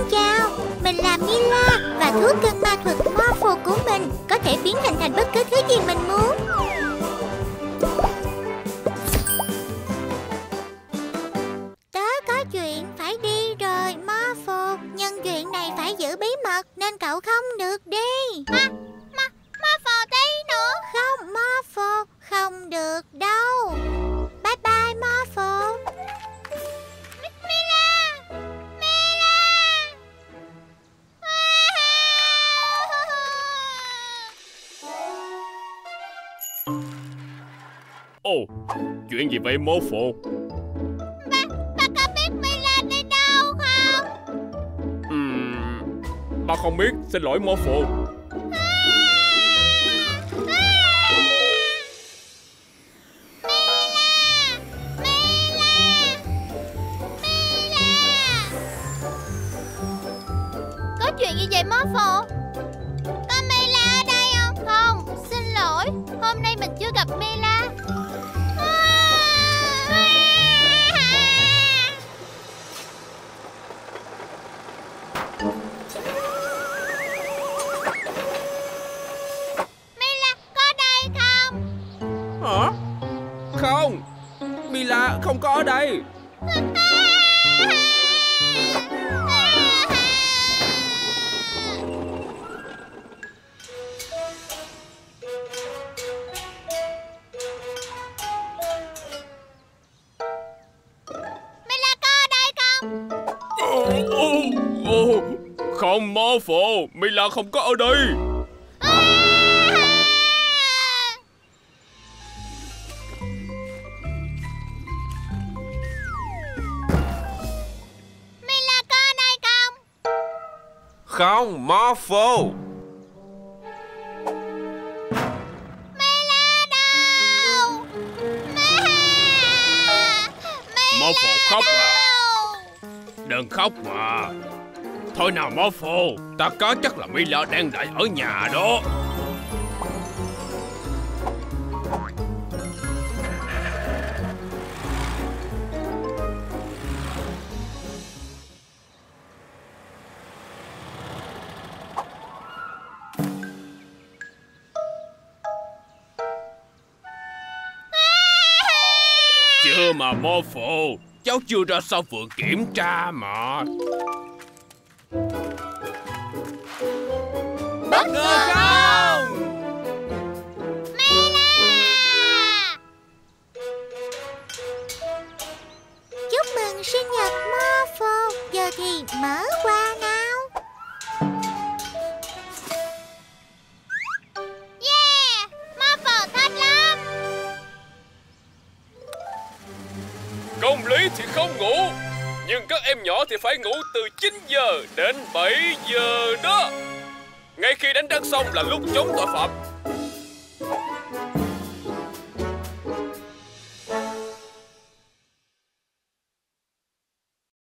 chào, mình là Mila và thuốc cân ma thuật Morphle của mình có thể biến hình thành bất cứ thứ gì mình muốn. Tớ có chuyện phải đi rồi, Morphle. Nhân chuyện này phải giữ bí mật nên cậu không được đi. Morphle tí nữa. Không, Morphle, không được đâu. Bye bye, Morphle. Ồ, chuyện gì vậy Morphle? Bà có biết Mila đi đâu không? Bà không biết, xin lỗi Morphle. Có chuyện gì vậy Morphle? Có Mila ở đây không? Không, xin lỗi, hôm nay mình chưa gặp Mila. Mila có đây không? Hả? Không, Mila không có ở đây. Mila có ở đây không? Không Morphle, Mila không có ở đây. Mila có ở đây không? Không Morphle. Mila đâu? Morphle khóc à? Đừng khóc mà. Thôi nào Morphle, ta có chắc là Mila đang đợi ở nhà đó. Chưa mà Morphle, cháu chưa ra sau vườn kiểm tra mà. Bất ngờ không? Mila! Chúc mừng sinh nhật Morphle. Giờ thì mở qua nào. Yeah! Morphle thích lắm. Công lý thì không ngủ, nhưng các em nhỏ thì phải ngủ từ 9 giờ đến 7 giờ đó. Ngay khi đánh răng xong là lúc chống tội phạm.